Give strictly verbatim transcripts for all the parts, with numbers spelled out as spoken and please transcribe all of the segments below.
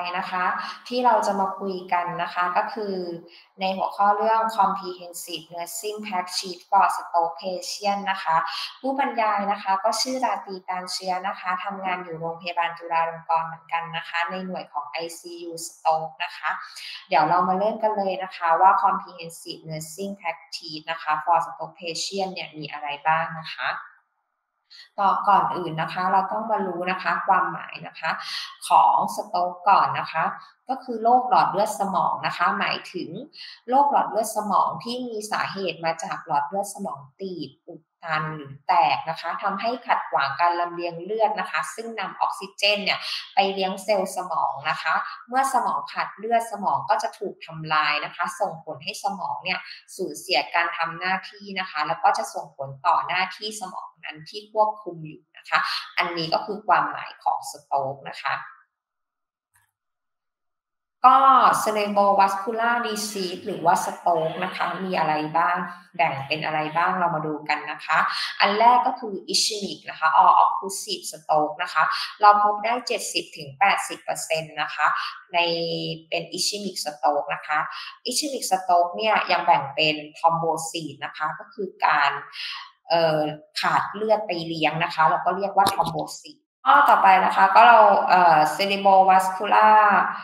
นะคะที่เราจะมาคุยกันนะคะก็คือในหัวข้อเรื่อง Comprehensive Nursing Fact Sheet for Stroke Patient นะคะผู้บรรยายนะคะก็ชื่อราตรี การเชื้อนะคะทำงานอยู่โรงพยาบาลจุฬาลงกรณ์เหมือนกันนะคะในหน่วยของ ไอ ซี ยู Stroke นะคะเดี๋ยวเรามาเริ่มกันเลยนะคะว่า Comprehensive Nursing Fact Sheet นะคะ for Stroke Patient เนี่ยมีอะไรบ้างนะคะต่อก่อนอื่นนะคะเราต้องมารู้นะคะความหมายนะคะของสโตรกก่อนนะคะก็คือโรคหลอดเลือดสมองนะคะหมายถึงโรคหลอดเลือดสมองที่มีสาเหตุมาจากหลอดเลือดสมองตีบอุดตันหรือแตกนะคะทำให้ขัดขวางการลำเลียงเลือดนะคะซึ่งนำออกซิเจนเนี่ยไปเลี้ยงเซลล์สมองนะคะเมื่อสมองขาดเลือดสมองก็จะถูกทำลายนะคะส่งผลให้สมองเนี่ยสูญเสียการทำหน้าที่นะคะแล้วก็จะส่งผลต่อหน้าที่สมองนั้นที่ควบคุมอยู่นะคะอันนี้ก็คือความหมายของสโตรกนะคะก็ cerebrovascular disease หรือว่าสโตรกนะคะมีอะไรบ้างแบ่งเป็นอะไรบ้างเรามาดูกันนะคะอันแรกก็คือ ischemic นะคะ or occlusive stroke นะคะเราพบได้ เจ็ดสิบถึงแปดสิบเปอร์เซ็นต์ นะคะในเป็น ischemic stroke นะคะ ischemic stroke เนี่ยยังแบ่งเป็น thrombosis นะคะก็คือการเอ่อขาดเลือดไปเลี้ยงนะคะเราก็เรียกว่า thrombosis ข้อต่อไปนะคะก็เราเอ่อ cerebrovascular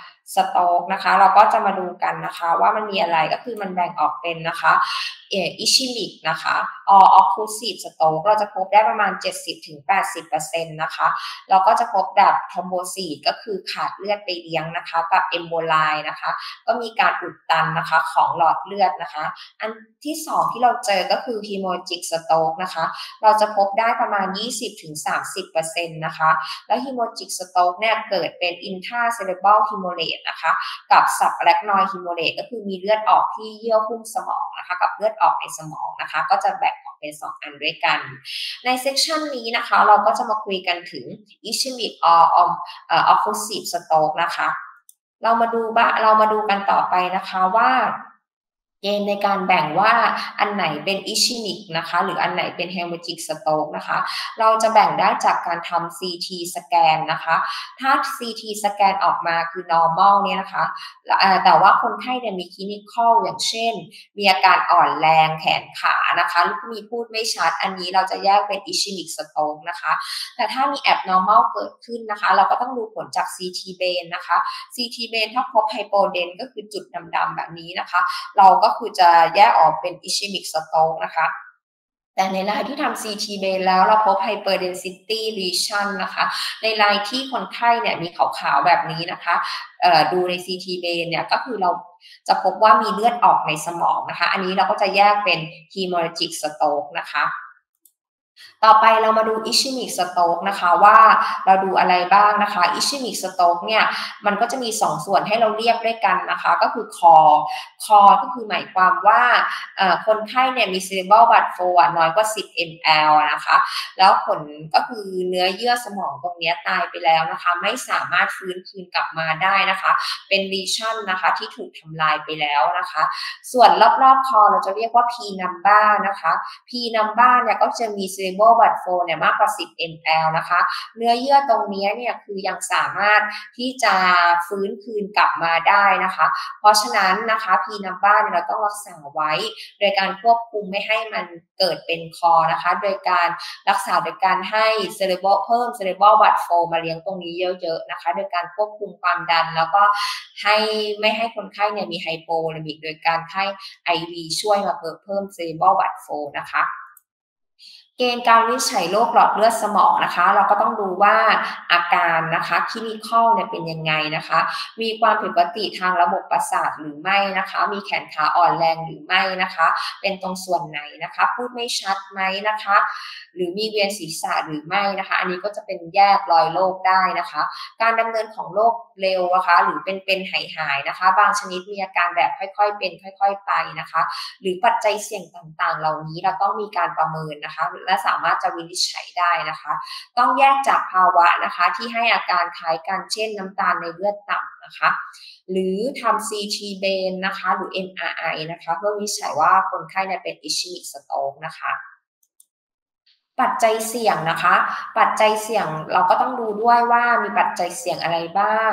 stroke นะคะเราก็จะมาดูกันนะคะว่ามันมีอะไรก็คือมันแบ่งออกเป็นนะคะเอ่อ ischemic นะคะ or occlusive stroke เราจะพบได้ประมาณ เจ็ดสิบถึงแปดสิบเปอร์เซ็นต์ นะคะเราก็จะพบแบบ thrombosis ก็คือขาดเลือดไปเลี้ยงนะคะกับ emboli นะคะก็มีการอุดตันนะคะของหลอดเลือดนะคะอันที่สองที่เราเจอก็คือ hemorrhagic stroke นะคะเราจะพบได้ประมาณ ยี่สิบถึงสามสิบเปอร์เซ็นต์ นะคะแล้ว hemorrhagic stroke เนี่ยเกิดเป็น intracerebral hemorrhage นะคะกับ subarachnoid hemorrhage ก็คือมีเลือดออกที่เยื่อหุ้มสมองนะคะกับเลือดออกในสมองนะคะก็จะแบ่งออกเป็นสองอันด้วยกันในเซสชันนี้นะคะเราก็จะมาคุยกันถึง ischemic or occlusive stroke นะคะเรามาดูบ้าเรามาดูกันต่อไปนะคะว่าเกณฑ์ในการแบ่งว่าอันไหนเป็น ischemic นะคะหรืออันไหนเป็น hemorrhagic stroke นะคะเราจะแบ่งได้จากการทำ ซี ที สแกนนะคะถ้า ซี ที สแกนออกมาคือ normal เนี่ยนะคะแต่ว่าคนไข้เนี่ยมี clinical อย่างเช่นมีอาการอ่อนแรงแขนขานะคะหรือมีพูดไม่ชัดอันนี้เราจะแยกเป็น ischemic stroke นะคะแต่ถ้ามี abnormal เกิดขึ้นนะคะเราก็ต้องดูผลจาก ซี ที brain นะคะ ซี ที brain ถ้าพบ hypoden ก็คือจุดดำๆแบบนี้นะคะเราก็คือจะแยกออกเป็น ischemic stroke นะคะแต่ในรายที่ทำ ซี ที brain แล้วเราพบ hyperdensity lesion นะคะในรายที่คนไข้เนี่ยมีขาวๆแบบนี้นะคะดูใน ซี ที brain เนี่ยก็คือเราจะพบว่ามีเลือดออกในสมองนะคะอันนี้เราก็จะแยกเป็น hemorrhagic stroke นะคะต่อไปเรามาดู ischemic stroke นะคะว่าเราดูอะไรบ้างนะคะ ischemic stroke เนี่ยมันก็จะมีสองส่วนให้เราเรียกด้วยกันนะคะก็คือ core core ก็คือหมายความว่าคนไข้เนี่ยมี cerebral blood flow น้อยกว่าสิบ มิลลิลิตร นะคะแล้วผลก็คือเนื้อเยื่อสมองตรงนี้ตายไปแล้วนะคะไม่สามารถฟื้นคืนกลับมาได้นะคะเป็น lesion นะคะที่ถูกทำลายไปแล้วนะคะส่วนรอบๆ core เราจะเรียกว่า penumbra นะคะ penumbra เนี่ยก็จะมี cerebral blood flow เนี่ยมากกว่า สิบ มิลลิลิตร นะคะเนื้อเยื่อตรงนี้เนี่ยคือยังสามารถที่จะฟื้นคืนกลับมาได้นะคะเพราะฉะนั้นนะคะ penumbra เนี่ยเราต้องรักษาไว้โดยการควบคุมไม่ให้มันเกิดเป็นคอนะคะโดยการรักษาโดยการให้ cerebral เพิ่ม cerebral blood flow มาเลี้ยงตรงนี้เยอะๆนะคะโดยการควบคุมความดันแล้วก็ให้ไม่ให้คนไข้เนี่ยมีไฮโปโวเลมิกโดยการให้ ไอ วี ช่วยมาเพิ่ม cerebral blood flow นะคะเกณฑ์การวินิจฉัยโรคหลอดเลือดสมองนะคะเราก็ต้องดูว่าอาการนะคะคลินิคอลเนี่ยเป็นยังไงนะคะมีความผิดปกติทางระบบประสาทหรือไม่นะคะมีแขนขาอ่อนแรงหรือไม่นะคะเป็นตรงส่วนไหนนะคะพูดไม่ชัดไหมนะคะหรือมีเวียนศีรษะหรือไม่นะคะอันนี้ก็จะเป็นแยกรอยโรคได้นะคะการดำเนินของโรคเร็วนะคะหรือเป็นเป็นหายหายนะคะบางชนิดมีอาการแบบค่อยๆเป็นค่อยๆไปนะคะหรือปัจจัยเสี่ยงต่างๆเหล่านี้เราต้องมีการประเมินนะคะและสามารถจะวินิจฉัยได้นะคะต้องแยกจากภาวะนะคะที่ให้อาการคล้ายกันเช่นน้ำตาลในเลือดต่ำนะคะหรือทำ ซี ที brain นะคะหรือ เอ็ม อาร์ ไอ นะคะเพื่อวินิจฉัยว่าคนไข้เนี่ยเป็น ischemic stroke นะคะปัจจัยเสี่ยงนะคะปัจจัยเสี่ยงเราก็ต้องดูด้วยว่ามีปัจจัยเสี่ยงอะไรบ้าง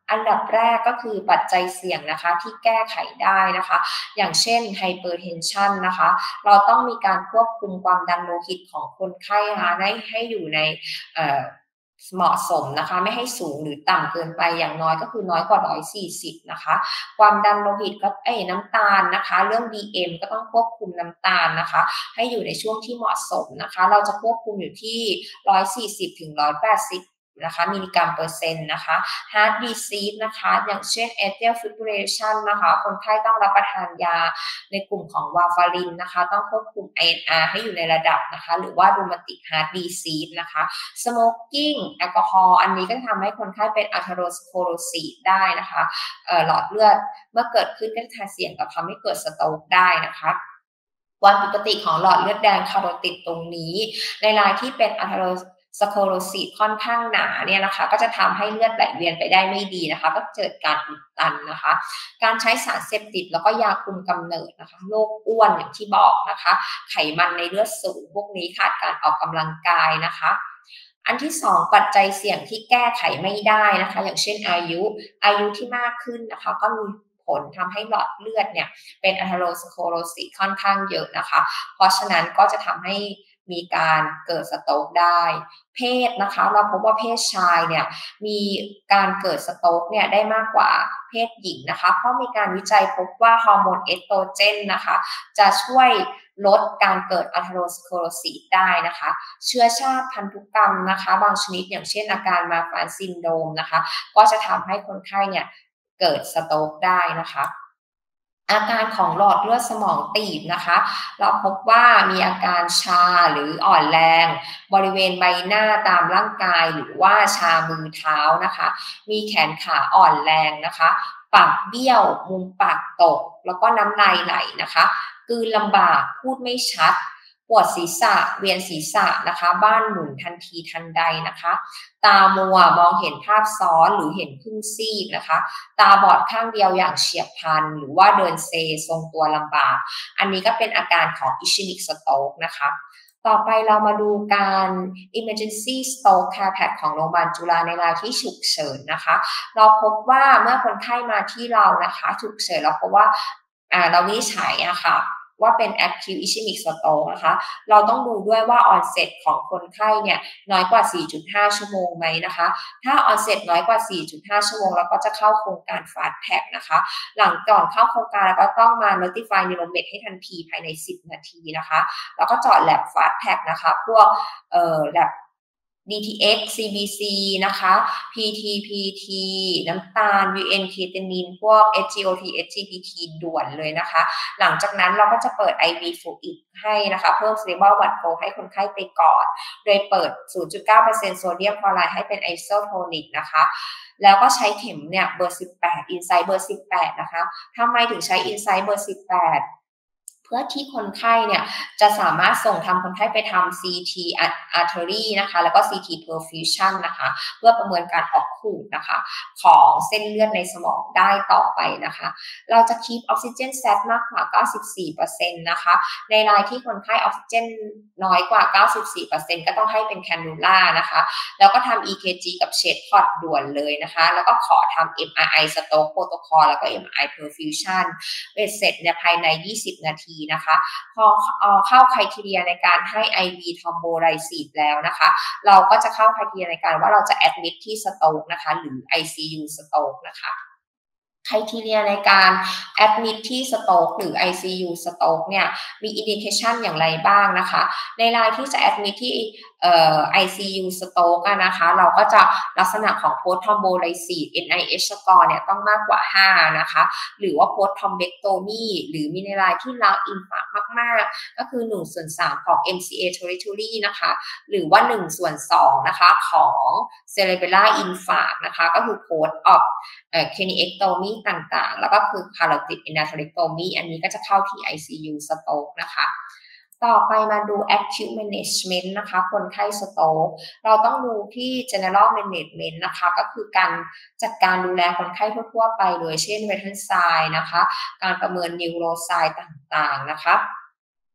อันดับแรกก็คือปัจจัยเสี่ยงนะคะที่แก้ไขได้นะคะอย่างเช่น Hypertension นะคะเราต้องมีการควบคุมความดันโลหิตของคนไข้นะคะให้ให้อยู่ในเหมาะสมนะคะไม่ให้สูงหรือต่ำเกินไปอย่างน้อยก็คือน้อยกว่าหนึ่งร้อยสี่สิบนะคะความดันโลหิตก็เอ้น้ำตาลนะคะเรื่อง ดี เอ็ม ก็ต้องควบคุมน้ำตาลนะคะให้อยู่ในช่วงที่เหมาะสมนะคะเราจะควบคุมอยู่ที่หนึ่งร้อยสี่สิบถึงหนึ่งร้อยแปดสิบนะคะมิลลิกรัมเปอร์เซ็นต์นะคะ Heart Disease นะคะอย่างเช่น Atrial Fibrillation นะคะคนไข้ต้องรับประทานยาในกลุ่มของวาฟารินนะคะต้องควบคุม ไอ เอ็น อาร์ ให้อยู่ในระดับนะคะหรือว่า Rheumatic Heart Disease นะคะ Smoking แอลกอฮอล์อันนี้ก็ทำให้คนไข้เป็น Atherosclerosis ได้นะคะหลอดเลือดเมื่อเกิดขึ้นก็จะเสี่ยงกับทำให้เกิดสโตรกได้นะคะความผิดปกติของหลอดเลือดแดงคาร์โรติดตรงนี้ในรายที่เป็น Atherosสโคโรซิสค่อนข้างหนาเนี่ยนะคะก็จะทำให้เลือดไหลเวียนไปได้ไม่ดีนะคะก็เกิดการอุดตันนะคะการใช้สารเสพติดแล้วก็ยาคุมกำเนิดนะคะโรคอ้วนอย่างที่บอกนะคะไขมันในเลือดสูงพวกนี้ขาดการออกกำลังกายนะคะอันที่สองปัจจัยเสี่ยงที่แก้ไขไม่ได้นะคะอย่างเช่นอายุอายุที่มากขึ้นนะคะก็มีผลทำให้หลอดเลือดเนี่ยเป็น Atherosclerosis ค่อนข้างเยอะนะคะเพราะฉะนั้นก็จะทำให้มีการเกิดสโตรกได้เพศนะคะเราพบว่าเพศชายเนี่ยมีการเกิดสโตรกเนี่ยได้มากกว่าเพศหญิงนะคะเพราะมีการวิจัยพบว่าฮอร์โมนเอสโตรเจนนะคะจะช่วยลดการเกิดอัลเทโรสโคโรซิสได้นะคะเชื้อชาติพันธุกรรมนะคะบางชนิดอย่างเช่นอาการมาฟานซินโดรมนะคะก็จะทำให้คนไข้เนี่ยเกิดสโตรกได้นะคะอาการของหลอดเลือดสมองตีบนะคะเราพบว่ามีอาการชาหรืออ่อนแรงบริเวณใบหน้าตามร่างกายหรือว่าชามือเท้านะคะมีแขนขาอ่อนแรงนะคะปากเบี้ยวมุมปากตกแล้วก็น้ำลายไหลนะคะกลืนลำบากพูดไม่ชัดปวดศีรษะเวียนศีรษะนะคะบ้านหมุนทันทีทันใดนะคะตามัวมองเห็นภาพซ้อนหรือเห็นครึ่งซีกนะคะตาบอดข้างเดียวอย่างเฉียบพลันหรือว่าเดินเซทรงตัวลำบากอันนี้ก็เป็นอาการของ ischemic stroke นะคะต่อไปเรามาดูการ emergency stroke care pack ของโรงพยาบาลจุฬาในรายที่ฉุกเฉินนะคะเราพบว่าเมื่อคนไข้มาที่เรานะคะฉุกเฉินเราพบว่าเราวินิจฉัยอะค่ะว่าเป็น acute ischemic stroke นะคะเราต้องดูด้วยว่า onset ของคนไข้เนี่ยน้อยกว่า สี่จุดห้า ชั่วโมงไหมนะคะถ้า onset น้อยกว่า สี่จุดห้า ชั่วโมงเราก็จะเข้าโครงการ fast track นะคะหลังก่อนเข้าโครงการเราก็ต้องมา notify neuromed ให้ทันทีภายในสิบนาทีนะคะแล้วก็เจาะ lab fast track นะคะพวกเอ่อ labดี ที เอ็กซ์ ซี บี ซี นะคะ พี ที พี ที น้ำตาล วี เอ็น เคเทนินพวก เอส จี โอ ที เอส จี พี ที ด่วนเลยนะคะหลังจากนั้นเราก็จะเปิด ไอ วี fluid ให้นะคะเพิ่ม stable blood flow ให้คนไข้ไปก่อนโดยเปิด ศูนย์จุดเก้าเปอร์เซ็นต์ โซเดียมคลอไรด์ให้เป็นไอโซโทนิกนะคะแล้วก็ใช้เข็มเนี่ยเบอร์สิบแปด Insight เบอร์สิบแปดนะคะทำไมถึงใช้ Insight เบอร์สิบแปดเพื่อที่คนไข้เนี่ยจะสามารถส่งทำคนไข้ไปทำ ซี ที artery นะคะแล้วก็ ซี ที perfusion นะคะเพื่อประเมินการออกขูดนะคะของเส้นเลือดในสมองได้ต่อไปนะคะเราจะ keep oxygen sat มากกว่า เก้าสิบสี่เปอร์เซ็นต์ นะคะในรายที่คนไข้ออกซิเจนน้อยกว่า เก้าสิบสี่เปอร์เซ็นต์ ก็ต้องให้เป็นแคนนูล่านะคะแล้วก็ทำ อี เค จี กับเชดพอดด่วนเลยนะคะแล้วก็ขอทำ เอ็ม อาร์ ไอ stroke protocol แล้วก็ เอ็ม อาร์ ไอ perfusion เบ็ดเสร็จเนี่ยภายในยี่สิบนาทีนะคะพอเข้าไครทีเรียในการให้ ไอ วี thrombolysis แล้วนะคะเราก็จะเข้าไครทีเรียในการว่าเราจะ admit ที่ stroke นะคะหรือ ไอ ซี ยู stroke นะคะไครทีเรียในการ admit ที่ stroke หรือ ไอ ซี ยู stroke เนี่ยมี indication อย่างไรบ้างนะคะในรายที่จะ admit ที่เอ่อ ไอ ซี ยู stroke นะคะเราก็จะลักษณะของ post thrombolysis เอ็น ไอ เอช score เนี่ยต้องมากกว่าห้านะคะหรือว่า post thrombectomy หรือมีในรายที่ lung infarct มากๆก็คือหนึ่งส่วนสามของ เอ็ม ซี เอ territory นะคะหรือว่าหนึ่งส่วนสองนะคะของ cerebellar infarct นะคะก็คือ post of เอ่อ craniectomy ต่างๆแล้วก็คือ carotid endarterectomy อันนี้ก็จะเข้าที่ ไอ ซี ยู stroke นะคะต่อไปมาดู acute management นะคะคนไข้สโตรกเราต้องดูที่ general management นะคะก็คือการจัดการดูแลคนไข้ทั่วๆไปเลยเช่น vital sign นะคะการประเมิน neuro sign ต่างๆนะคะ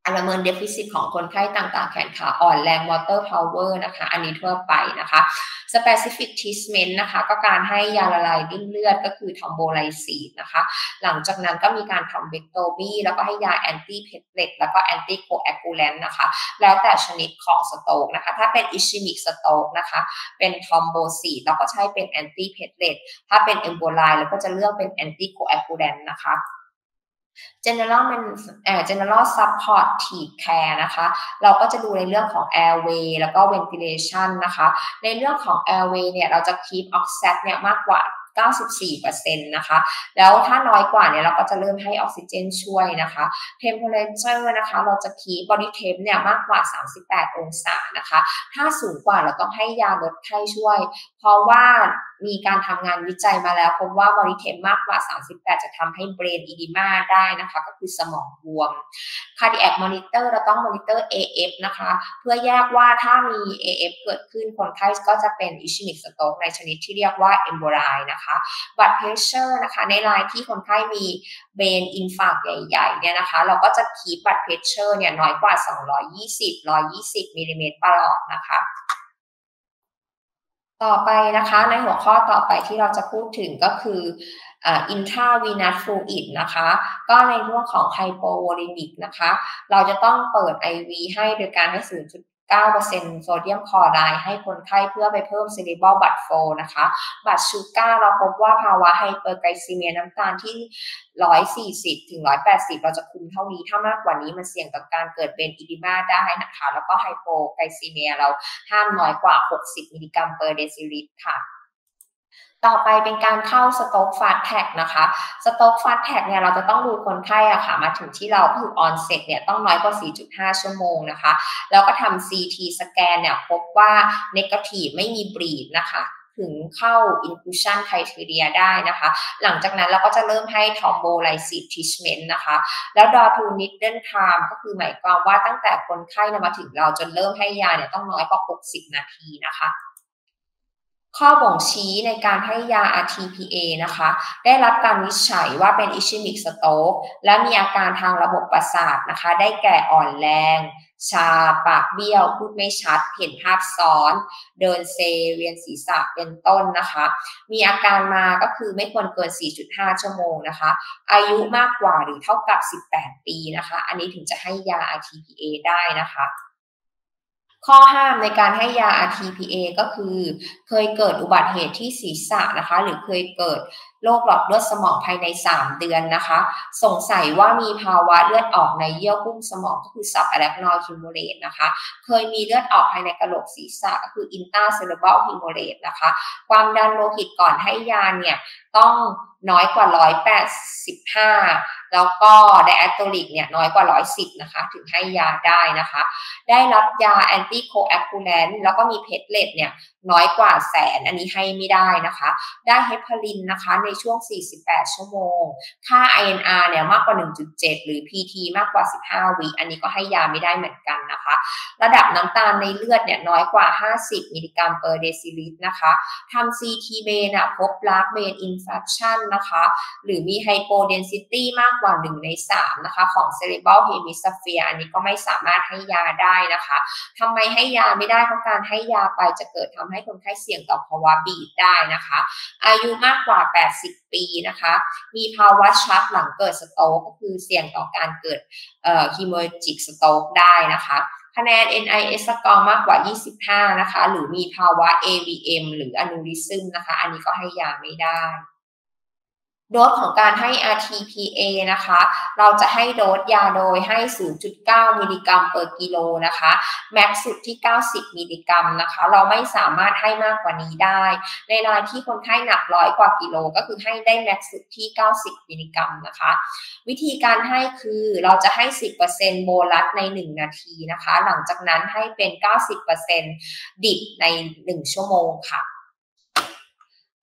อันละเมินเดฟิซิตของคนไข้ต่างๆแขนขาอ่อนแรงมอเตอร์พาวเวอร์นะคะอันนี้ทั่วไปนะคะ specific treatment นะคะก็การให้ยาละลายริ่มเลือดก็คือทอมโบไลซีนนะคะหลังจากนั้นก็มีการทำเวกโตมีแล้วก็ให้ยาแอนตี้เพทเลตแล้วก็แอนตี้โคแอคูแลนต์นะคะแล้วแต่ชนิดของสโตรกนะคะถ้าเป็นอิชิมิกสโตรกนะคะเป็นทอมโบซีนแล้วก็ใช้เป็นแอนตี้เพทเลตถ้าเป็นเอมโบไลแล้วก็จะเลือกเป็นแอนตี้โคแอคูแลนต์นะคะ general มันเอ่อ general supportive care นะคะเราก็จะดูในเรื่องของ airway แล้วก็ ventilation นะคะในเรื่องของ airway เนี่ยเราจะ keep oxygen เนี่ยมากกว่า เก้าสิบสี่เปอร์เซ็นต์ นะคะแล้วถ้าน้อยกว่าเนี่ยเราก็จะเริ่มให้ออกซิเจนช่วยนะคะ temperature นะคะเราจะ keep body temp เนี่ยมากกว่าสามสิบแปดองศานะคะถ้าสูงกว่าเราต้องให้ยาลดไข้ช่วยเพราะว่ามีการทำงานวิจัยมาแล้วพบว่า body temp มากกว่าสามสิบแปดจะทำให้ brain edema ได้นะคะก็คือสมองบวม cardiac monitor เราต้อง monitor เอ เอฟ นะคะเพื่อแยกว่าถ้ามี เอ เอฟ เกิดขึ้นคนไข้ก็จะเป็น ischemic stroke ในชนิดที่เรียกว่า emboli นะคะ blood pressure นะคะในรายที่คนไข้มี brain infarct ใหญ่ๆเนี่ยนะคะเราก็จะ keep blood pressure เนี่ยน้อยกว่าสองร้อยยี่สิบ หนึ่งร้อยยี่สิบมิลลิเมตรประหลอดนะคะต่อไปนะคะในหัวข้อต่อไปที่เราจะพูดถึงก็คืออ่า intravenous fluid นะคะก็ในเรื่องของ hypovolemic นะคะเราจะต้องเปิด ไอ วี ให้โดยการให้ ศูนย์จุดเก้าเปอร์เซ็นต์ โซเดียมคลอไรด์ให้คนไข้เพื่อไปเพิ่ม cerebral blood flow นะคะบัตรชูการ์เราพบว่าภาวะไฮเปอร์ไกลซีเมียน้ำตาลที่ หนึ่งร้อยสี่สิบ ถึง หนึ่งร้อยแปดสิบ เราจะคุมเท่านี้ถ้ามากกว่านี้มันเสี่ยงต่อการเกิดเป็นอีดิมาได้นะคะแล้วก็ไฮโปไกลซีเมียเราห้ามน้อยกว่าหกสิบมิลลิกรัมเปอร์เดซิลิตรค่ะต่อไปเป็นการเข้าสโต๊กฟาสแท็กนะคะสโต๊กฟาสแท็กเนี่ยเราจะต้องดูคนไข้อะค่ะมาถึงที่เราคือออนเซ็ตเนี่ยต้องน้อยกว่า สี่จุดห้า ชั่วโมงนะคะแล้วก็ทำ ซี ที สแกนเนี่ยพบว่า negative ไม่มีบลีดนะคะถึงเข้า inclusion criteria ได้นะคะหลังจากนั้นเราก็จะเริ่มให้ thrombolysis treatment นะคะแล้ว door to needle time ก็คือหมายความว่าตั้งแต่คนไข้มาถึงเราจนเริ่มให้ยาเนี่ยต้องน้อยกว่าหกสิบนาทีนะคะข้อบ่งชี้ในการให้ยา อาร์ ที พี เอ นะคะได้รับการวิจัยว่าเป็น ischemic stroke และมีอาการทางระบบประสาทนะคะได้แก่อ่อนแรงชาปากเบี้ยวพูดไม่ชัดเห็นภาพซ้อนเดินเซเวียนศีรษะเป็นต้นนะคะมีอาการมาก็คือไม่ควรเกิน สี่จุดห้า ชั่วโมงนะคะอายุมากกว่าหรือเท่ากับสิบแปดปีนะคะอันนี้ถึงจะให้ยา อาร์ ที พี เอ ได้นะคะข้อห้ามในการให้ยา อาร์ ที พี เอ ก็คือเคยเกิดอุบัติเหตุที่ศีรษะนะคะหรือเคยเกิดโรคหลอดเลือดสมองภายในสามเดือนนะคะสงสัยว่ามีภาวะเลือดออกในเยื่อหุ้มสมองก็คือ subarachnoid hemorrhage นะคะเคยมีเลือดออกภายในกะโหลกศีรษะก็คือ intracerebral hemorrhage นะคะความดันโลหิตก่อนให้ยาเนี่ยต้องน้อยกว่าหนึ่งร้อยแปดสิบห้าแล้วก็ diastolic เนี่ยน้อยกว่าหนึ่งร้อยสิบนะคะถึงให้ยาได้นะคะได้รับยา anticoagulant แล้วก็มีเพทเลตเนี่ยน้อยกว่าแสนอันนี้ให้ไม่ได้นะคะได้เฮปารินนะคะในช่วงสี่สิบแปดชั่วโมงค่า ไอ เอ็น อาร์ เนี่ยมากกว่า หนึ่งจุดเจ็ด หรือ พี ที มากกว่าสิบห้าวิอันนี้ก็ให้ยาไม่ได้เหมือนกันนะคะระดับน้ำตาลในเลือดเนี่ยน้อยกว่าห้าสิบมิลลิกรัมเปอร์เดซิลิตรนะคะทำ ซี ที เบนพบลากเบนอินฟัคชันนะคะหรือมีไฮโปเดนซิตี้มากกว่าหนึ่งในสามนะคะของ cerebral hemisphere อันนี้ก็ไม่สามารถให้ยาได้นะคะทำไมให้ยาไม่ได้เพราะการให้ยาไปจะเกิดทำให้คนไข้เสี่ยงต่อภาวะบีบได้นะคะอายุมากกว่าแปดสิบปีนะคะมีภาวะชักหลังเกิดสโตรกก็คือเสี่ยงต่อการเกิดเอ่อ hemorrhagic stroke ได้นะคะคะแนน เอ็น ไอ เอส score มากกว่ายี่สิบห้านะคะหรือมีภาวะ เอ วี เอ็ม หรือ aneurysm นะคะอันนี้ก็ให้ยาไม่ได้โดสของการให้ อาร์ ที พี เอ นะคะเราจะให้โดสยาโดยให้ ศูนย์จุดเก้า มิลลิกรัม per กิโลนะคะแม็กซ์สุดที่เก้าสิบมิลลิกรัมนะคะเราไม่สามารถให้มากกว่านี้ได้ในรายที่คนไข้หนักร้อยกว่ากิโลก็คือให้ได้แม็กซ์สุดที่เก้าสิบมิลลิกรัมนะคะวิธีการให้คือเราจะให้ สิบเปอร์เซ็นต์ โบลัสในหนึ่งนาทีนะคะหลังจากนั้นให้เป็น เก้าสิบเปอร์เซ็นต์ ดิบในหนึ่งชั่วโมงค่ะ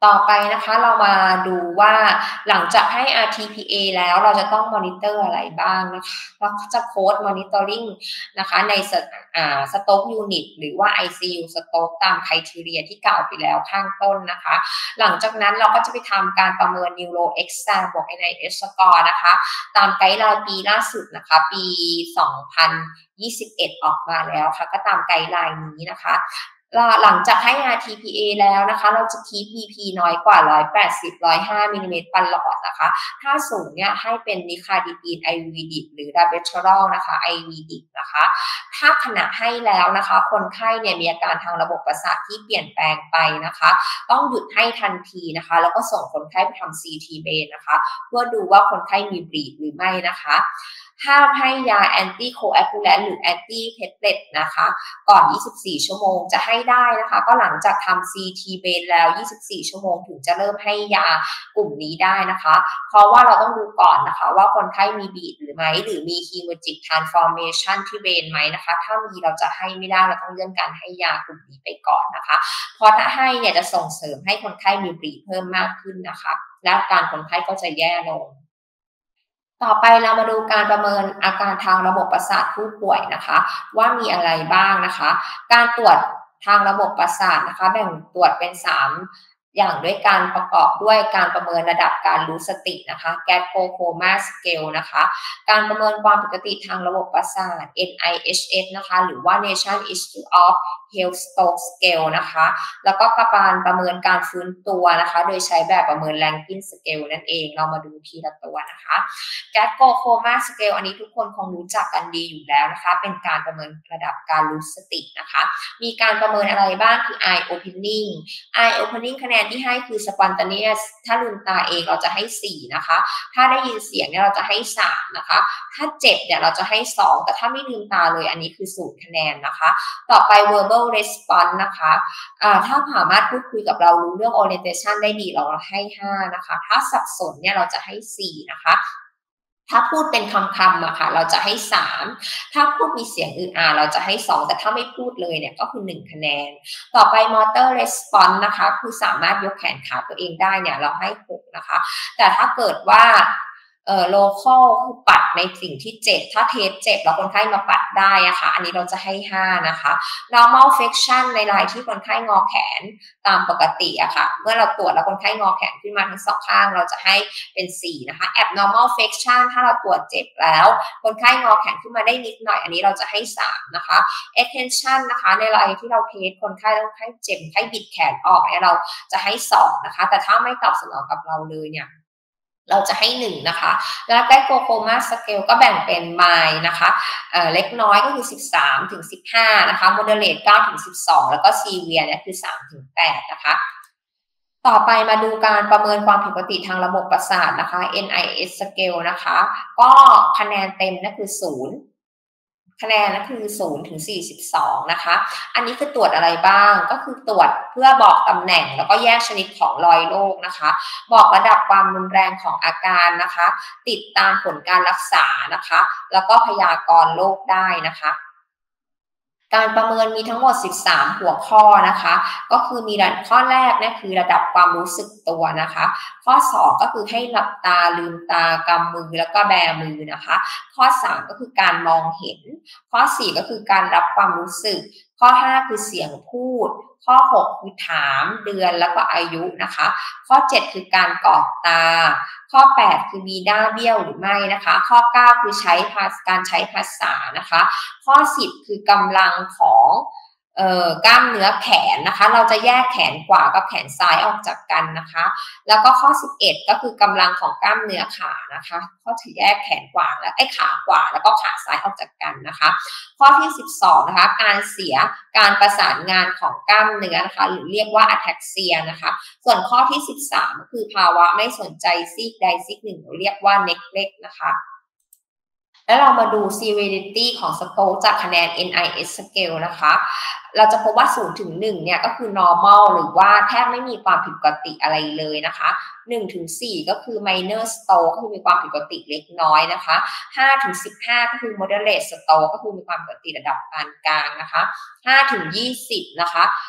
ต่อไปนะคะเรามาดูว่าหลังจากให้ อาร์ ที พี เอ แล้วเราจะต้องมอนิเตอร์อะไรบ้างนะคะเราจะโค้ดมอนิเตอร์ลิงนะคะในสอ่าสต็อกยูนิตหรือว่า ไอ ซี ยู สต็อกตาม criteria ที่กล่าวไปแล้วข้างต้นนะคะหลังจากนั้นเราก็จะไปทำการประเมิน Neuro Exam บวก เอ็น ไอ เอช Score นะคะตามไกด์ไลน์ปีล่าสุดนะคะปีสองพันยี่สิบเอ็ดออกมาแล้วค่ะก็ตามไกด์ไลน์นี้นะคะหลังจากให้ อาร์ ที พี เอ แล้วนะคะเราจะคีป บี พี น้อยกว่าหนึ่งร้อยแปดสิบ หนึ่งร้อยห้ามิลลิเมตรปลอดนะคะถ้าสูงเนี่ยให้เป็นนิคาดิปีน ไอ วี ดี หรือดาเบทรอลนะคะ ไอ วี ดี นะคะถ้าขณะให้แล้วนะคะคนไข้เนี่ยมีอาการทางระบบประสาทที่เปลี่ยนแปลงไปนะคะต้องหยุดให้ทันทีนะคะแล้วก็ส่งคนไข้ไปทำ ซี ที เบนนะคะเพื่อดูว่าคนไข้มีบลีดหรือไม่นะคะห้ามให้ยาแอนตี้โคแอคูแลนต์หรือแอนตี้เพทเลตนะคะก่อน ยี่สิบสี่ ชั่วโมงจะให้ได้นะคะก็หลังจากทำ ซี ที เบนแล้ว ยี่สิบสี่ ชั่วโมงถึงจะเริ่มให้ยากลุ่มนี้ได้นะคะเพราะว่าเราต้องดูก่อนนะคะว่าคนไข้มีบีดหรือไม่หรือมีฮีโมจิกทรานส์ฟอร์เมชันที่เบนไหมนะคะถ้ามีเราจะให้ไม่ได้เราต้องเลื่อนการให้ยากลุ่มนี้ไปก่อนนะคะเพราะถ้าให้เนี่ยจะส่งเสริมให้คนไข้มีบีดเพิ่มมากขึ้นนะคะและอาการคนไข้ก็จะแย่ลงต่อไปเรามาดูการประเมินอาการทางระบบประสาทผู้ป่วยนะคะว่ามีอะไรบ้างนะคะการตรวจทางระบบประสาทนะคะแบ่งตรวจเป็นสามอย่างด้วยการประกอบด้วยการประเมินระดับการรู้สตินะคะ Gadd-Coma Scale นะคะการประเมินความปกติทางระบบประสาท เอ็น ไอ เอช เอส นะคะหรือว่า National Institute of Health Stroke Scale นะคะแล้วก็การประเมินการฟื้นตัวนะคะโดยใช้แบบประเมิน Rankin Scale นั่นเองเรามาดูทีละตัวนะคะ Gadd-Coma Scale อันนี้ทุกคนคงรู้จักกันดีอยู่แล้วนะคะเป็นการประเมินระดับการรู้สตินะคะมีการประเมินอะไรบ้างคือ Eye Opening Eye Opening คะแนนที่ให้คือ Spontaneous ถ้าลืมตาเองเราจะให้สี่นะคะถ้าได้ยินเสียงเนี่ยเราจะให้สามนะคะถ้าเจ็บเนี่ยเราจะให้สองแต่ถ้าไม่ลืมตาเลยอันนี้คือศูนย์คะแนนนะคะต่อไป verbal response นะคะอ่าถ้าสามารถพูดคุยกับเรารู้เรื่อง orientation ได้ดีเราให้ห้านะคะถ้าสับสนเนี่ยเราจะให้สี่นะคะถ้าพูดเป็นคำๆอะค่ะเราจะให้สามถ้าพูดมีเสียงอืออาเราจะให้สองแต่ถ้าไม่พูดเลยเนี่ยก็คือหนึ่งคะแนนต่อไป motor response นะคะคือสามารถยกแขนขาตัวเองได้เนี่ยเราให้หกนะคะแต่ถ้าเกิดว่าเอ่อ local คือปัดในสิ่งที่เจ็บถ้าเทสเจ็บแล้วคนไข้มาปัดได้อะค่ะอันนี้เราจะให้ห้านะคะ normal flexion ในรายที่คนไข้งอแขนตามปกติอะค่ะเมื่อเราตรวจแล้วคนไข้งอแขนขึ้นมาทั้งสองข้างเราจะให้เป็นสี่นะคะ abnormal flexion ถ้าเราตรวจเจ็บแล้วคนไข้งอแขนขึ้นมาได้นิดหน่อยอันนี้เราจะให้สามนะคะ extension นะคะในรายที่เราเทสคนไข้แล้วคนไข้เจ็บคนไข้บิดแขนออกเนี่ยเราจะให้สองนะคะแต่ถ้าไม่ตอบสนองกับเราเลยเนี่ยเราจะให้หนึ่งนะคะแล้วGadd-Coma Scale ก็แบ่งเป็น mild นะคะเอ่อเล็กน้อยก็คือสิบสามถึงสิบห้านะคะ moderate เก้าถึงสิบสองแล้วก็ severe เนี่ยคือสามถึงแปดนะคะต่อไปมาดูการประเมินความผิดปกติทางระบบประสาทนะคะ เอ็น ไอ เอส Scale นะคะก็คะแนนเต็มนั่นคือศูนย์คะแนนนั่นคือศูนย์ถึงสี่สิบสองนะคะอันนี้คือตรวจอะไรบ้างก็คือตรวจเพื่อบอกตำแหน่งแล้วก็แยกชนิดของรอยโรคนะคะบอกระดับความรุนแรงของอาการนะคะติดตามผลการรักษานะคะแล้วก็พยากรณ์โรคได้นะคะการประเมินมีทั้งหมดสิบสามหัวข้อนะคะก็คือมีข้อแรกเนี่ยคือระดับความรู้สึกตัวนะคะข้อสองก็คือให้หลับตาลืมตากำมือแล้วก็แบมือนะคะข้อสามก็คือการมองเห็นข้อสี่ก็คือการรับความรู้สึกข้อห้าคือเสียงพูดข้อหกคือถามเดือนแล้วก็อายุนะคะข้อเจ็ดคือการกอดตาข้อแปดคือมีหน้าเบี้ยวหรือไม่นะคะข้อเก้าคือใช้ภาษาการใช้ภาษานะคะข้อสิบคือกำลังของเอ่อกล้ามเนื้อแขนนะคะเราจะแยกแขนขวากับแขนซ้ายออกจากกันนะคะแล้วก็ข้อสิบเอ็ดก็คือกำลังของกล้ามเนื้อขานะคะก็จะแยกแขนขวาและไอ้ขาขวาแล้วก็ขาซ้ายออกจากกันนะคะข้อที่สิบสองนะคะการเสียการประสานงานของกล้ามเนื้อนะคะหรือเรียกว่า ataxia นะคะส่วนข้อที่สิบสามคือภาวะไม่สนใจซีกใดซีกหนึ่งเรียกว่า neglect นะคะแล้วเรามาดู severity ของ stroke จากคะแนน เอ็น ไอ เอส Scale นะคะเราจะพบว่าศูนย์ถึงหนึ่งเนี่ยก็คือ normal หรือว่าแทบไม่มีความผิดปกติอะไรเลยนะคะหนึ่งถึงสี่ก็คือ minor stroke ก็คือมีความผิดปกติเล็กน้อยนะคะห้าถึงสิบห้าก็คือ moderate stroke ก็คือมีความผิดปกติระดับปานกลางนะคะห้าถึงยี่สิบนะคะ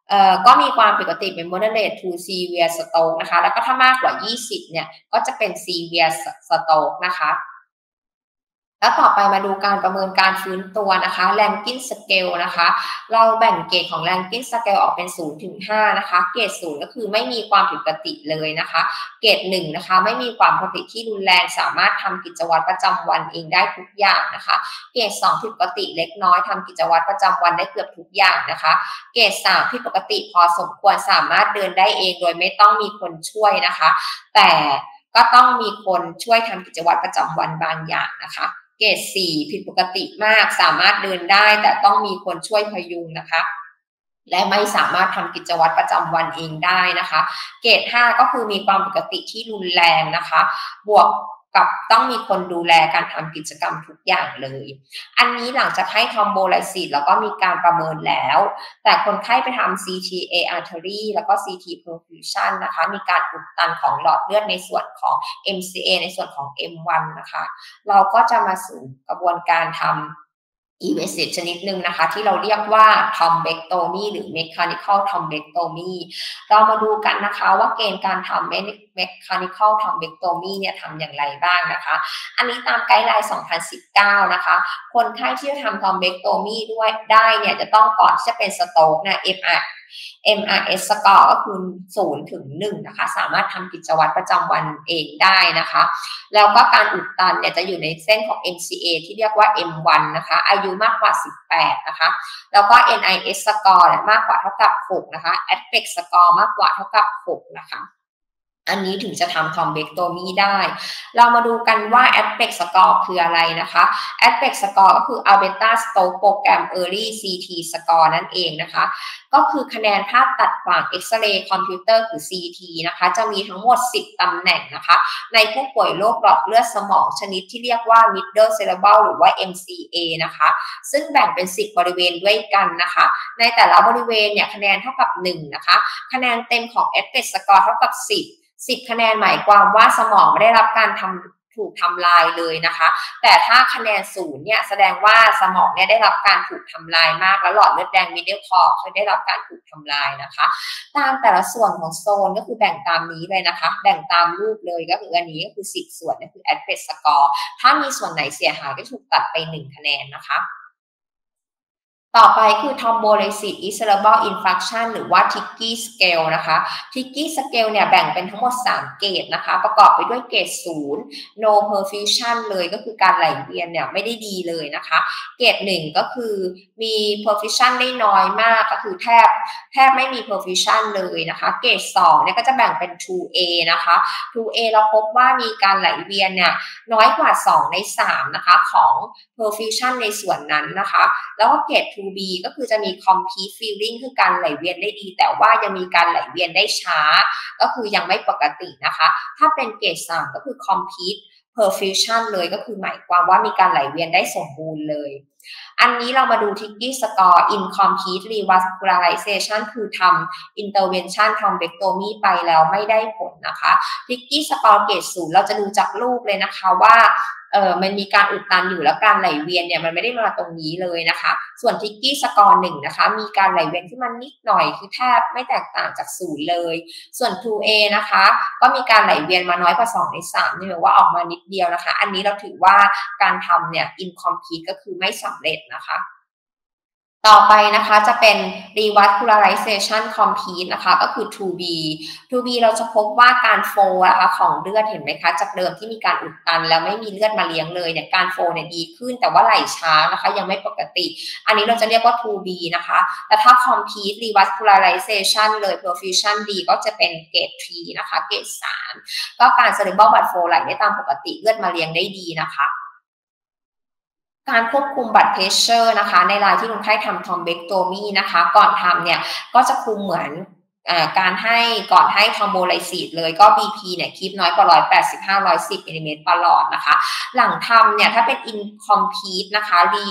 เอ่อก็มีความปกติเป็น moderate to severe stroke นะคะแล้วก็ถ้ามากกว่ายี่สิบเนี่ยก็จะเป็น severe stroke นะคะแล้วต่อไปมาดูการประเมินการฟื้นตัวนะคะ Rankin Scale นะคะเราแบ่งเกรดของ Rankin Scale ออกเป็นศูนย์ถึงห้านะคะเกรดศูนย์ก็คือไม่มีความผิดปกติเลยนะคะเกรดหนึ่งนะคะไม่มีความผิดปกติที่รุนแรงสามารถทำกิจวัตรประจำวันเองได้ทุกอย่างนะคะเกรดสองผิดปกติเล็กน้อยทำกิจวัตรประจำวันได้เกือบทุกอย่างนะคะเกรดสามผิดปกติพอสมควรสามารถเดินได้เองโดยไม่ต้องมีคนช่วยนะคะแต่ก็ต้องมีคนช่วยทำกิจวัตรประจำวันบางอย่างนะคะเกรดสี่ผิดปกติมากสามารถเดินได้แต่ต้องมีคนช่วยพยุงนะคะและไม่สามารถทำกิจวัตรประจำวันเองได้นะคะเกรดห้าก็คือมีความปกติที่รุนแรงนะคะบวกกับต้องมีคนดูแลการทำกิจกรรมทุกอย่างเลยอันนี้หลังจากให้ทอมโบไลซิสแล้วก็มีการประเมินแล้วแต่คนไข้ไปทำ ซี ที เอ artery แล้วก็ ซี ที perfusion นะคะมีการอุดตันของหลอดเลือดในส่วนของ เอ็ม ซี เอ ในส่วนของ เอ็ม วัน นะคะเราก็จะมาสู่กระบวนการทำinvasive ชนิดหนึ่งนะคะที่เราเรียกว่า thrombectomy หรือ mechanical thrombectomy เรามาดูกันนะคะว่าเกณฑ์การทำ mechanical thrombectomy เนี่ยทำอย่างไรบ้างนะคะอันนี้ตามไกด์ไลน์สองพันสิบเก้านะคะคนไข้ที่จะทำ thrombectomy ด้วยได้เนี่ยจะต้องก่อนที่จะเป็น stroke นะ เอ็ม อาร์ เอ็ม อาร์ เอส score ก็คือศูนย์ถึงหนึ่งนะคะสามารถทำกิจวัตรประจำวันเองได้นะคะแล้วก็การอุดตันเนี่ยจะอยู่ในเส้นของ เอ็ม ซี เอ ที่เรียกว่า เอ็ม วัน นะคะอายุมากกว่าสิบแปดนะคะแล้วก็ เอ็น ไอ เอส score มากกว่าเท่ากับหกนะคะ เอ พี อี ซี score มากกว่าเท่ากับหกนะคะอันนี้ถึงจะทำ thrombectomy ได้เรามาดูกันว่า เอ พี อี ซี score คืออะไรนะคะ เอ พี อี ซี score ก็คือ Alberta Stokes Program Early ซี ที score นั่นเองนะคะก็คือคะแนนภาพตัดขวางเอ็กซเรย์คอมพิวเตอร์คือ ซี ที นะคะจะมีทั้งหมดสิบตำแหน่งนะคะในผู้ป่วยโรคหลอดเลือดสมองชนิดที่เรียกว่า Middle Cerebral หรือว่า เอ็ม ซี เอ นะคะซึ่งแบ่งเป็นสิบบริเวณด้วยกันนะคะในแต่ละบริเวณเนี่ยคะแนนเท่ากับหนึ่งนะคะคะแนนเต็มของ เอ พี อี ซี score เท่ากับสิบสิบคะแนนหมายความว่าสมองไม่ได้รับการทำถูกทำลายเลยนะคะแต่ถ้าคะแนนศูนย์เนี่ยแสดงว่าสมองเนี่ยได้รับการถูกทำลายมากและหลอดเลือดแดง middle core เขาได้รับการถูกทำลายนะคะตามแต่ละส่วนของโซนก็คือแบ่งตามนี้เลยนะคะแบ่งตามรูปเลยก็คืออันนี้ก็คือสิบส่วนนี่คือ เอ พี อี ซี score ถ้ามีส่วนไหนเสียหายก็ถูกตัดไปหนึ่งคะแนนนะคะต่อไปคือ thrombolysis cerebral infarction หรือว่า Ticky scale นะคะ Ticky scale เนี่ยแบ่งเป็นทั้งหมดสามเกรดนะคะประกอบไปด้วยเกรดศูนย์ no perfusion เลยก็คือการไหลเวียนเนี่ยไม่ได้ดีเลยนะคะเกรดหนึ่งก็คือมี perfusion ได้น้อยมากก็คือแทบแทบไม่มี perfusion เลยนะคะเกรดสองเนี่ยก็จะแบ่งเป็น ทู เอ นะคะ ทู เอ เราพบว่ามีการไหลเวียนเนี่ยน้อยกว่าสองในสามนะคะของ perfusion ในส่วนนั้นนะคะแล้วก็เกรด ทู บี ก็คือจะมี complete filling คือการไหลเวียนได้ดีแต่ว่ายังมีการไหลเวียนได้ช้าก็คือยังไม่ปกตินะคะถ้าเป็นเกรดสามก็คือ complete perfusion เลยก็คือหมายความว่ามีการไหลเวียนได้สมบูรณ์เลยอันนี้เรามาดู Ticky score incomplete revascularization คือทำ intervention thrombectomy ไปแล้วไม่ได้ผลนะคะ Ticky score เกรดศูนย์เราจะดูจากรูปเลยนะคะว่าเออมันมีการอุดตันอยู่แล้วการไหลเวียนเนี่ยมันไม่ได้มาตรงนี้เลยนะคะส่วน Ticky score หนึ่งนะคะมีการไหลเวียนที่มันนิดหน่อยคือแทบไม่แตกต่างจากศูนย์เลยส่วน ทู เอ นะคะก็มีการไหลเวียนมาน้อยกว่าสองในสามนี่หมายว่าออกมานิดเดียวนะคะอันนี้เราถือว่าการทำเนี่ย incomplete ก็คือไม่สำเร็จนะคะต่อไปนะคะจะเป็น revascularization complete นะคะก็คือ ทู บี ทู บี เราจะพบว่าการโฟนะคะของเลือดเห็นไหมคะจากเดิมที่มีการอุดตันแล้วไม่มีเลือดมาเลี้ยงเลยเนี่ยการโฟเนี่ยดีขึ้นแต่ว่าไหลช้านะคะยังไม่ปกติอันนี้เราจะเรียกว่า ทู บี นะคะแต่ถ้า complete revascularization เลย perfusion ดีก็จะเป็นเกรดสามนะคะเกรดสามก็การ cerebral blood flow ไหลได้ตามปกติเลือดมาเลี้ยงได้ดีนะคะการควบคุมบัตรเพชเชอร์นะคะในรายที่คนไข้ทำทอมเบกโตมีนะคะก่อนทำเนี่ยก็จะคุมเหมือนการให้ก่อนให้ทอมโบไลซิสเลยก็ บี พี เนี่ยคีปน้อยกว่าหนึ่งร้อยแปดสิบห้า หนึ่งร้อยสิบมิลลิเมตรประหลอดนะคะหลังทำเนี่ยถ้าเป็น incomplete นะคะ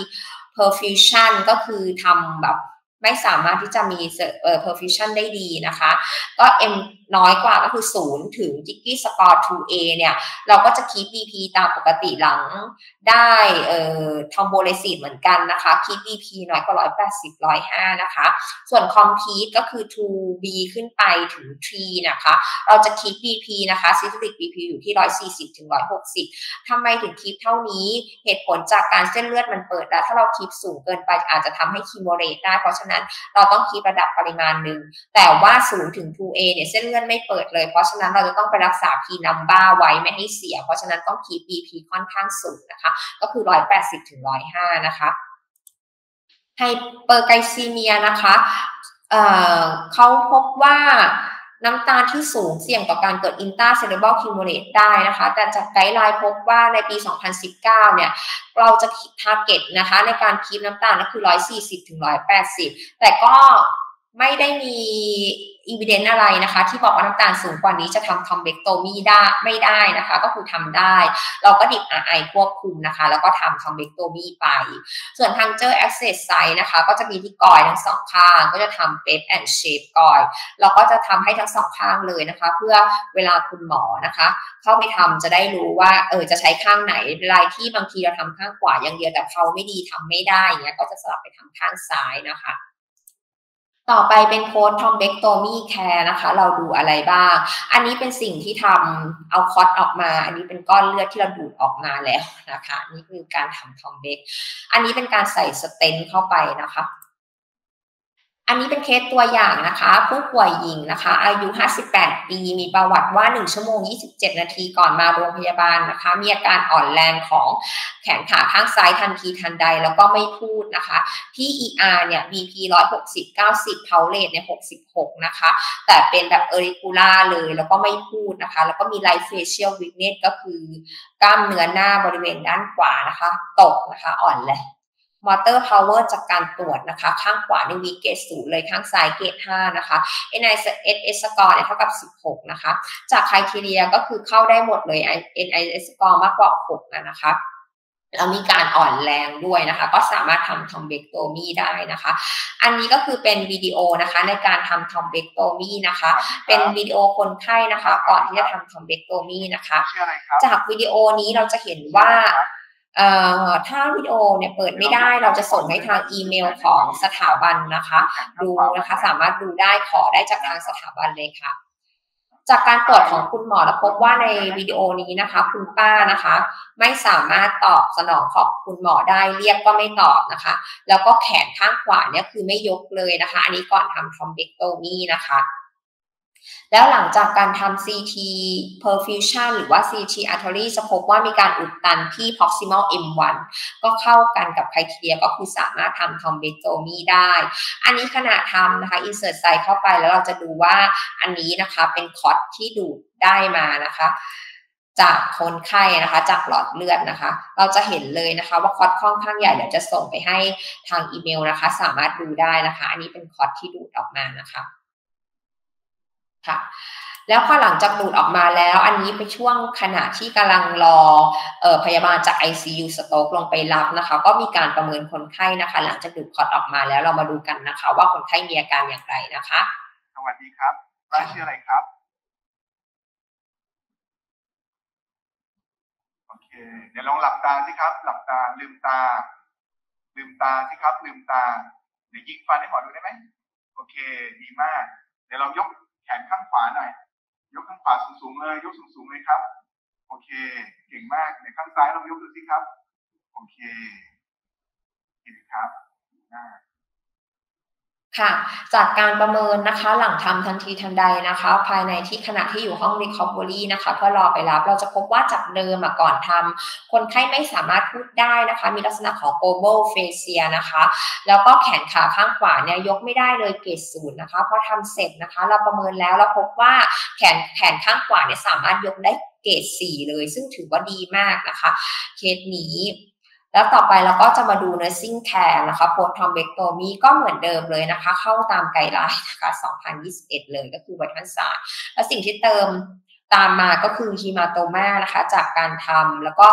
reperfusion ก็คือทำแบบไม่สามารถที่จะมีเอ่อ perfusion ได้ดีนะคะก็ M น้อยกว่าก็คือศูนย์ถึง Gigi Score ทู เอ เนี่ยเราก็จะ keep บี พี ตามปกติหลังได้เอ่อ thrombolysis เหมือนกันนะคะ keep บี พี น้อยกว่าหนึ่งร้อยแปดสิบ หนึ่งร้อยห้านะคะส่วน complete ก็คือ ทู บี ขึ้นไปถึง ทรี นะคะเราจะ keep บี พี นะคะ systolic บี พี อยู่ที่หนึ่งร้อยสี่สิบถึงหนึ่งร้อยหกสิบทำไมถึง keep เท่านี้เหตุผลจากการเส้นเลือดมันเปิดแล้วถ้าเรา keep สูงเกินไปอาจจะทำให้ chemorate ได้เพราะฉะนั้นเราต้อง keep ระดับปริมาณหนึ่งแต่ว่าศูนย์ถึง ทู เอ เนี่ยเส้นเลือดไม่เปิดเลยเพราะฉะนั้นเราจะต้องไปรักษา P number ไว้ไม่ให้เสียเพราะฉะนั้นต้อง keep บี พี ค่อนข้างสูงนะคะก็คือหนึ่งร้อยแปดสิบถึงหนึ่งร้อยห้านะคะไฮเปอร์ไกลซีเมียนะคะเอ่อเขาพบว่าน้ำตาลที่สูงเสี่ยงต่อการเกิด intracerebral hemorrhage ได้นะคะแต่จากไกด์ไลน์พบว่าในปี สองพันสิบเก้า เนี่ยเราจะ target นะคะในการคีปน้ำตาลก็คือ หนึ่งร้อยสี่สิบถึงหนึ่งร้อยแปดสิบ แต่ก็ไม่ได้มี evidence อะไรนะคะที่บอกว่าน้ำตาลสูงกว่านี้จะทำ thrombectomy ได้ไม่ได้นะคะก็คือทำได้เราก็ดิบ อาร์ ไอ ควบคุมนะคะแล้วก็ทำ thrombectomy ไปส่วนทางเจอ access site นะคะก็จะมีที่กอยทั้งสองข้างก็จะทำ Pep and Shape กอยเราก็จะทำให้ทั้งสองข้างเลยนะคะเพื่อเวลาคุณหมอนะคะเข้าไปทำจะได้รู้ว่าเออจะใช้ข้างไหนเวลาที่บางทีเราทำข้างขวาอย่างเดียวแต่เขาไม่ดีทำไม่ได้อย่างเงี้ยก็จะสลับไปทำข้างซ้ายนะคะต่อไปเป็นโค้ด thrombectomy care นะคะเราดูอะไรบ้างอันนี้เป็นสิ่งที่ทำเอาคอตออกมาอันนี้เป็นก้อนเลือดที่เราดูดออกมาแล้วนะคะนี่คือการทำ thrombect อันนี้เป็นการใส่สเตนต์เข้าไปนะคะอันนี้เป็นเคสตัวอย่างนะคะผู้ป่วยหญิงนะคะอายุห้าสิบแปดปีมีประวัติว่าหนึ่งชั่วโมงยี่สิบเจ็ดนาทีก่อนมาโรงพยาบาลนะคะมีอาการอ่อนแรงของแขนขาข้างซ้ายทันทีทันใดแล้วก็ไม่พูดนะคะที่ อี อาร์ เนี่ย บี พี หนึ่งร้อยหกสิบ เก้าสิบ pulse rate เนี่ยหกสิบหกนะคะแต่เป็นแบบ auricular เลยแล้วก็ไม่พูดนะคะแล้วก็มี right facial weakness ก็คือกล้ามเนื้อหน้าบริเวณด้านขวานะคะตกนะคะอ่อนแรงมอเตอร์พาวเวอร์จากการตรวจนะคะข้างขวาในวีเกตศูนย์เลยข้างซ้ายเกตห้านะคะ เอ็น ไอ เอส score เนี่ยเท่ากับสิบหกนะคะจากไครทีเรียก็คือเข้าได้หมดเลย เอ็น ไอ เอส score มากกว่าหกนะคะแล้วมีการอ่อนแรงด้วยนะคะก็สามารถทำ thrombectomy ได้นะคะอันนี้ก็คือเป็นวิดีโอนะคะในการทำ thrombectomy นะคะเป็นวิดีโอคนไข้นะคะก่อนที่จะทำ thrombectomy นะคะจากวิดีโอนี้เราจะเห็นว่าเอ่อถ้าวิดีโอเนี่ยเปิดไม่ได้เราจะส่งให้ทางอีเมลของสถาบันนะคะดูนะคะสามารถดูได้ขอได้จากทางสถาบันเลยค่ะจากการตรวจของคุณหมอแล้วพบว่าในวิดีโอนี้นะคะคุณป้านะคะไม่สามารถตอบสนองของคุณหมอได้เรียกก็ไม่ตอบนะคะแล้วก็แขนข้างขวาเนี่ยคือไม่ยกเลยนะคะอันนี้ก่อนทำ thrombectomy นะคะแล้วหลังจากการทำ ซี ที perfusion หรือว่า ซี ที artery จะพบว่ามีการอุดตันที่ proximal เอ็ม วัน ก็เข้ากันกับไครทีเรียก็คือสามารถทำ thrombectomy ได้อันนี้ขณะทำนะคะ insert site เข้าไปแล้วเราจะดูว่าอันนี้นะคะเป็นคอร์ดที่ดูดได้มานะคะจากคนไข้นะคะจากหลอดเลือดนะคะเราจะเห็นเลยนะคะว่าคอร์ดค่อนข้างใหญ่เดี๋ยวจะส่งไปให้ทางอีเมลนะคะสามารถดูได้นะคะอันนี้เป็นคอร์ดที่ดูดออกมานะคะค่ะแล้วพอหลังจากดูดออกมาแล้วอันนี้เป็นช่วงขณะที่กำลังรอเอ่อพยาบาลจาก ไอ ซี ยู stroke ลงไปรับนะคะก็มีการประเมินคนไข้นะคะหลังจากดูดคอร์ดออกมาแล้วเรามาดูกันนะคะว่าคนไข้มีอาการอย่างไรนะคะสวัสดีครับป้าชื่ออะไรครับโอเคเดี๋ยวลองหลับตาสิครับหลับตาลืมตาลืมตาสิครับลืมตาเดี๋ยวยิงฟันให้หมอดูได้ไหมโอเคดีมากเดี๋ยวเรายกแขนข้างขวาหน่อยยกข้างขวาสูงๆเลยยกสูงๆเลยครับโอเคเก่งมากเดี๋ยวข้างซ้ายลองยกดูสิครับโอเคเห็นครับค่ะจากการประเมินนะคะหลังทำทันทีทันใดนะคะภายในที่ขณะที่อยู่ห้อง recovery นะคะเพื่อรอไปรับเราจะพบว่าจากเดิมก่อนทำคนไข้ไม่สามารถพูดได้นะคะมีลักษณะของ global aphasia นะคะแล้วก็แขนขาข้างขวาเนี่ยยกไม่ได้เลยเกรดศูนย์นะคะพอทำเสร็จนะคะเราประเมินแล้วเราพบว่าแขนแขนข้างขวาเนี่ยสามารถยกได้เกรดสี่เลยซึ่งถือว่าดีมากนะคะเคสนี้แล้วต่อไปเราก็จะมาดู nursing care นะคะ post thrombectomy ก็เหมือนเดิมเลยนะคะเข้าตามไกด์ไลน์นะคะสองพันยี่สิบเอ็ดเลยก็คือไวทัลศาสตร์และสิ่งที่เติมตามมาก็คือ hematoma นะคะจากการทำแล้วก็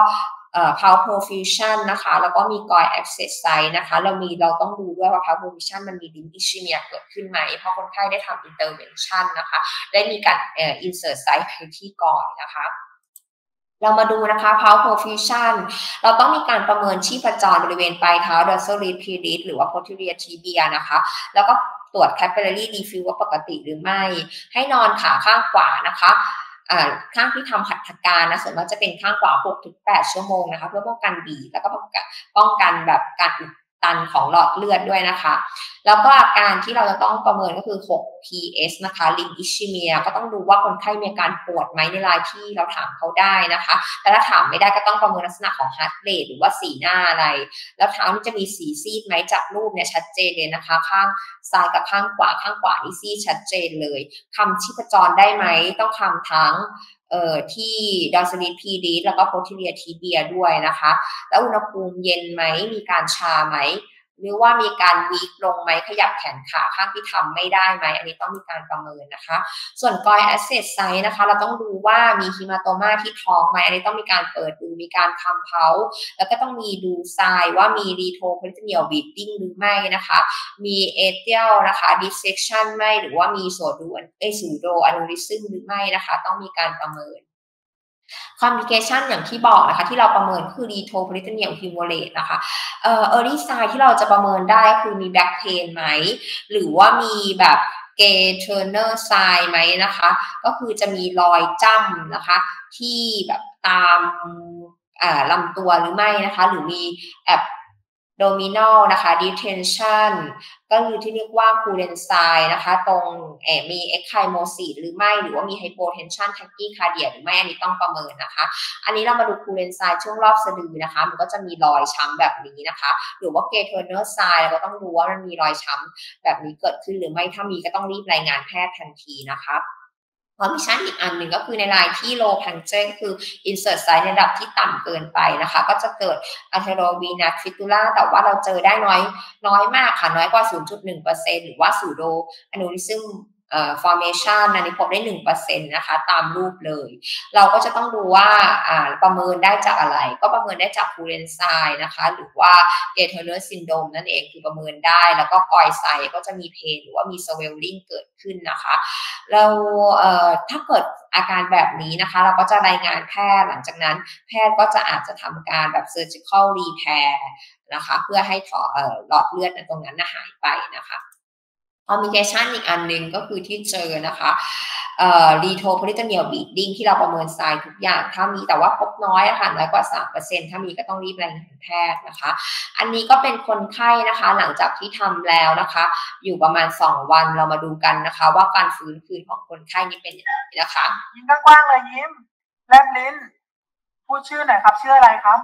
เอ่อ pulse perfusion นะคะแล้วก็มี Goy access site นะคะเรามีเราต้องดูด้วยว่า pulse perfusion มันมี limb ischemia เกิดขึ้นไหมเพราะคนไข้ได้ทำ intervention นะคะได้มีการเอ่อ insert site ไปที่ Goy นะคะเรามาดูนะคะ pulse perfusion เราต้องมีการประเมินชีพจรบริเวณปลายเท้า dorsal rib pelvis หรือว่า posterior tibia นะคะแล้วก็ตรวจ capillary refill ว่าปกติหรือไม่ให้นอนขาข้างขวานะคะข้างที่ทำหัตถการนะส่วนมากจะเป็นข้างขวา หกถึงแปด ชั่วโมงนะคะเพื่อป้องกันบีบแล้วก็ป้องกันป้องกันแบบการอุดตันของหลอดเลือดด้วยนะคะแล้วก็อาการที่เราจะต้องประเมินก็คือ หก พี เอส นะคะ limb ischemia ก็ต้องดูว่าคนไข้มีอาการปวดไหมในรายที่เราถามเขาได้นะคะแต่ถ้าถามไม่ได้ก็ต้องประเมินลักษณะของ heart rate หรือว่าสีหน้าอะไรแล้วเท้านี่จะมีสีซีดไหมจากรูปเนี่ยชัดเจนเลยนะคะข้างซ้ายกับข้างขวาข้างขวานี่ซีดชัดเจนเลยคำชีพจรได้ไหมต้องคำทั้งเอ่อที่ dorsal rib pelvis แล้วก็ posterior tibia ด้วยนะคะแล้วอุณหภูมิเย็นไหมมีการชาไหมหรือว่ามีการวีคลงไหมขยับแขนขาข้างที่ทำไม่ได้ไหมอันนี้ต้องมีการประเมินนะคะส่วน Goy access site นะคะเราต้องดูว่ามีฮิมาโตมาที่ท้องไหมอันนี้ต้องมีการเปิดดูมีการคำเพาแล้วก็ต้องมีดูทรายว่ามี retroperitoneal bleeding หรือไม่นะคะมี atrial นะคะ dissection ไหมหรือว่ามีโซดูเอซูโดอะนูริซึมหรือไม่นะคะต้องมีการประเมินcomplication อย่างที่บอกนะคะที่เราประเมินคือ retroperitoneal hemorrhage นะคะเอ่อ early sign ที่เราจะประเมินได้คือมี back pain ไหมหรือว่ามีแบบ gay Turner sign ไหมนะคะก็คือจะมีรอยจ้ำนะคะที่แบบตามลำตัวหรือไม่นะคะหรือมีแอบabdominal นะคะ detention ก็คือที่เรียกว่า Kurenstein นะคะตรงเอ่อมี ecchymosis หรือไม่หรือว่ามี hypotension tachycardia หรือไม่อันนี้ต้องประเมินนะคะอันนี้เรามาดู Kurenstein ช่วงรอบสะดือนะคะมันก็จะมีรอยช้ำแบบนี้นะคะหรือว่า Gay Turner sign เราก็ต้องดูว่ามันมีรอยช้ำแบบนี้เกิดขึ้นหรือไม่ถ้ามีก็ต้องรีบรายงานแพทย์ทันทีนะคะคอมมิชชั่นอีกอันหนึ่งก็คือในรายที่ low puncture คือ insert site ในระดับที่ต่ำเกินไปนะคะก็จะเกิด arteriovenous fistula แต่ว่าเราเจอได้น้อยน้อยมากค่ะน้อยกว่า ศูนย์จุดหนึ่งเปอร์เซ็นต์ หรือว่า pseudo aneurysm เอ่อ formation อันนี้พบได้ หนึ่งเปอร์เซ็นต์ นะคะตามรูปเลยเราก็จะต้องดูว่าอ่าประเมินได้จากอะไรก็ประเมินได้จาก Kurenstein นะคะหรือว่า Gay Turner syndrome นั่นเองคือประเมินได้แล้วก็ Goy site ก็จะมี pain หรือว่ามี swelling เกิดขึ้นนะคะเราเอ่อถ้าเกิดอาการแบบนี้นะคะเราก็จะรายงานแพทย์หลังจากนั้นแพทย์ก็จะอาจจะทำการแบบ surgical repair นะคะเพื่อให้ถอดเอ่อหลอดเลือดตรงนั้นหายไปนะคะcomplication อีกอันหนึ่งก็คือที่เจอนะคะเอ่อ retroperitoneal bleeding ที่เราประเมินไซน์ทุกอย่างถ้ามีแต่ว่าพบน้อยค่ะน้อยกว่า สามเปอร์เซ็นต์ ถ้ามีก็ต้องรีบรายงานแพทย์นะคะอันนี้ก็เป็นคนไข้นะคะหลังจากที่ทำแล้วนะคะอยู่ประมาณสองวันเรามาดูกันนะคะว่าการฟื้นคืนของคนไข้นี้เป็นยังไงนะคะยิ้มกว้างๆเลยยิ้มแลบลิ้นพูดชื่อหน่อยครับชื่ออะไรครับ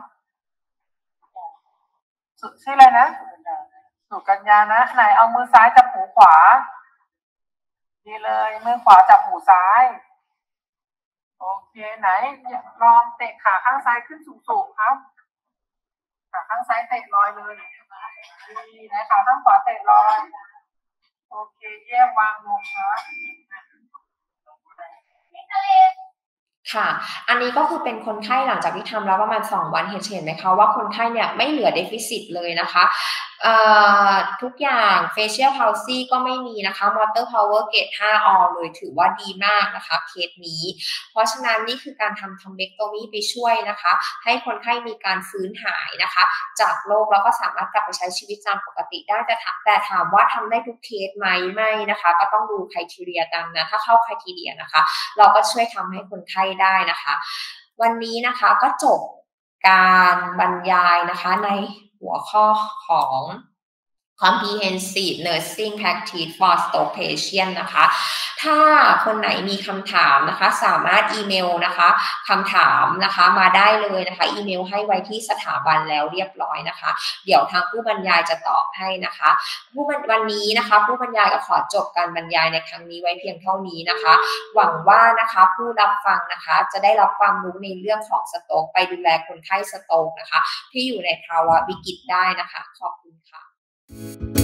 ชื่ออะไรนะสุกัญญานะไหนเอามือซ้ายจับหูขวาดีเลยมือขวาจับหูซ้ายโอเคไหนลองเตะขาข้างซ้ายขึ้นสูงๆครับขาข้างซ้ายเตะลอยเลยดีไหนขาข้างขวาเตะลอยโอเคเยี่ยมวางลงครับค่ะ อันนี้ก็คือเป็นคนไข้หลังจากที่ทำแล้วประมาณสองวันเห็นเห็นไหมคะว่าคนไข้เนี่ยไม่เหลือเดฟิซิตเลยนะคะทุกอย่าง facial palsy ก็ไม่มีนะคะ motor power เกรด ห้า all เลยถือว่าดีมากนะคะเคสนี้เพราะฉะนั้นนี่คือการทำ thrombectomy ไปช่วยนะคะให้คนไข้มีการฟื้นหายนะคะจากโรคแล้วก็สามารถกลับไปใช้ชีวิตตามปกติได้แต่แต่ถามว่าทำได้ทุกเคสไหมไม่นะคะก็ต้องดูไครทีเรียตามนะถ้าเข้าไครทีเรียนะคะเราก็ช่วยทำให้คนไข้ได้นะคะวันนี้นะคะก็จบการบรรยายนะคะในหัวข้อของ comprehensive nursing practice for stroke patient นะคะถ้าคนไหนมีคำถามนะคะสามารถอีเมลนะคะคำถามนะคะมาได้เลยนะคะอีเมลให้ไว้ที่สถาบันแล้วเรียบร้อยนะคะเดี๋ยวทางผู้บรรยายจะตอบให้นะคะผู้วันนี้นะคะผู้บรรยายก็ขอจบการบรรยายในครั้งนี้ไว้เพียงเท่านี้นะคะหวังว่านะคะผู้รับฟังนะคะจะได้รับความรู้ในเรื่องของสโตรกไปดูแลคนไข้สโตรกนะคะที่อยู่ในภาวะวิกฤตได้นะคะขอบคุณค่ะ